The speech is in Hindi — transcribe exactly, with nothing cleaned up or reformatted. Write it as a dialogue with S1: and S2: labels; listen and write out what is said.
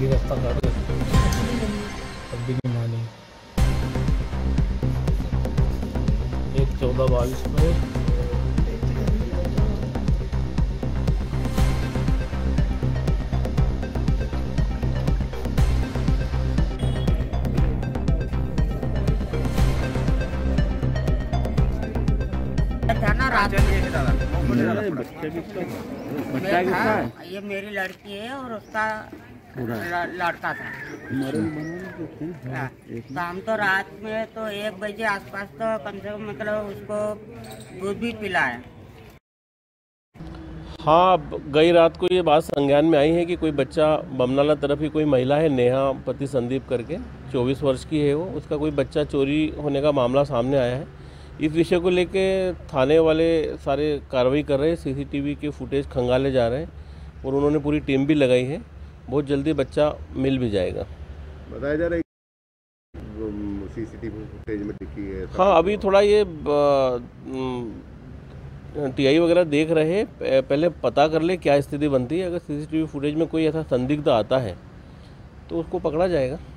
S1: ही रास्ता काट तब भी नहीं मानी। एक चौदह बाईस में
S2: था ना रात में।
S3: बच्चा किसका
S2: बच्चा किसका है? ये मेरी लड़की है और उसका लड़का था। शाम तो रात में तो एक बजे आसपास तो कम से कम मतलब उसको दूध भी पिलाया।
S4: हाँ, गई रात को ये बात संज्ञान में आई है कि कोई बच्चा बमनाला तरफ ही कोई महिला है नेहा पति संदीप करके चौबीस वर्ष की है वो, उसका कोई बच्चा चोरी होने का मामला सामने आया है। इस विषय को लेके थाने वाले सारे कार्रवाई कर रहे हैं, सीसीटीवी के फुटेज खंगाले जा रहे हैं और उन्होंने पूरी टीम भी लगाई है। बहुत जल्दी बच्चा मिल भी जाएगा।
S3: बताया जा रहा है सीसीटीवी फुटेज में दिखी है।
S4: हाँ, अभी थोड़ा ये टीआई वगैरह देख रहे हैं, पहले पता कर ले क्या स्थिति बनती है। अगर सीसीटीवी फुटेज में कोई ऐसा संदिग्ध आता है तो उसको पकड़ा जाएगा।